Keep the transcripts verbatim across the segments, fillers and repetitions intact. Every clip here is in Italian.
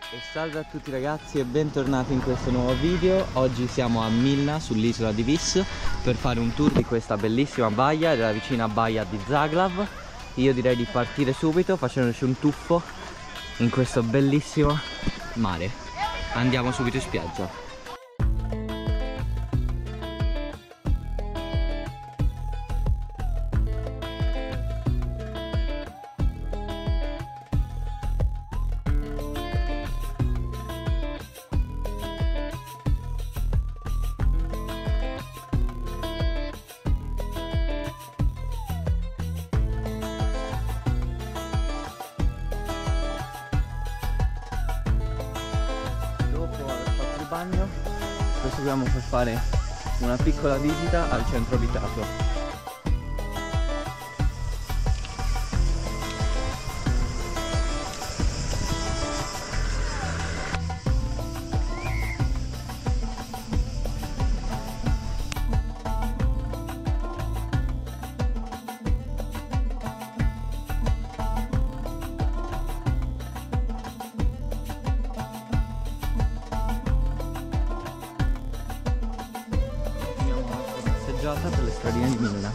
E salve a tutti ragazzi e bentornati in questo nuovo video. Oggi siamo a Milna, sull'isola di Vis, per fare un tour di questa bellissima baia, della vicina baia di Zaglav. Io direi di partire subito facendoci un tuffo in questo bellissimo mare. Andiamo subito in spiaggia. Bagno, proseguiamo per fare una piccola visita al centro abitato. Per le stradine di Milna.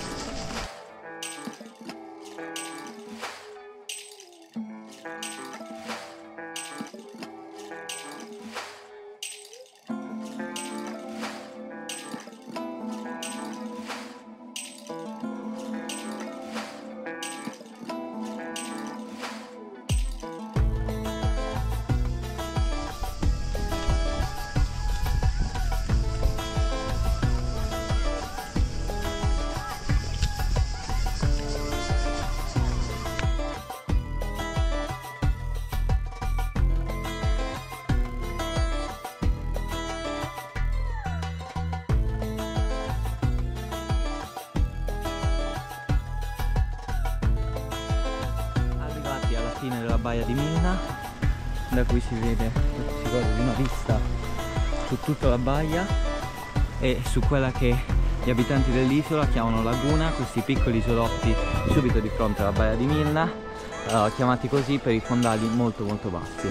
Fine della baia di Milna, da cui si vede, si gode di una vista su tutta la baia e su quella che gli abitanti dell'isola chiamano laguna, questi piccoli isolotti subito di fronte alla baia di Milna, uh, chiamati così per i fondali molto molto bassi.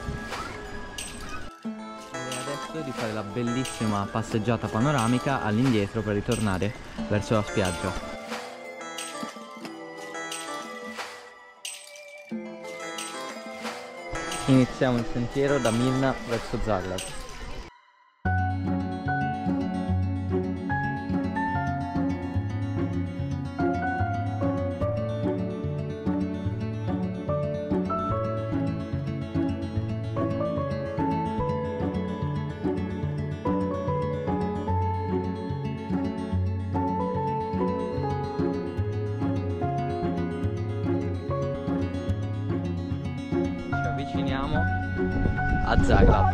E adesso di fare la bellissima passeggiata panoramica all'indietro per ritornare verso la spiaggia. Iniziamo il sentiero da Milna verso Zaglav. Avviciniamo a Zaglav.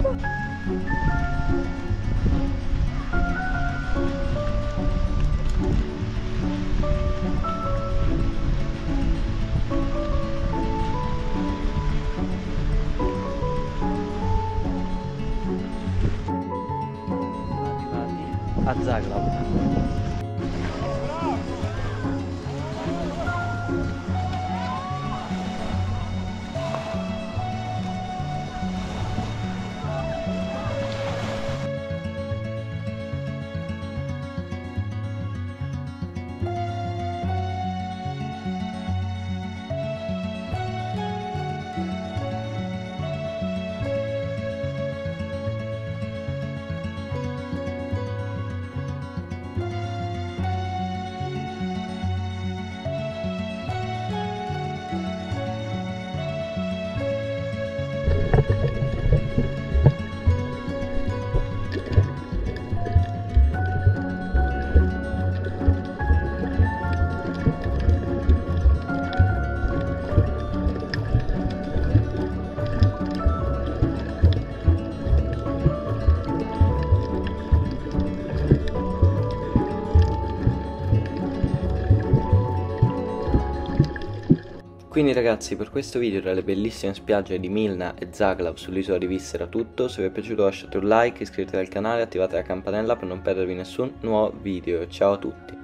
Arrivati a Zaglav. Quindi ragazzi, per questo video delle bellissime spiagge di Milna e Zaglav sull'isola di Vis era tutto. Se vi è piaciuto lasciate un like, iscrivetevi al canale e attivate la campanella per non perdervi nessun nuovo video. Ciao a tutti!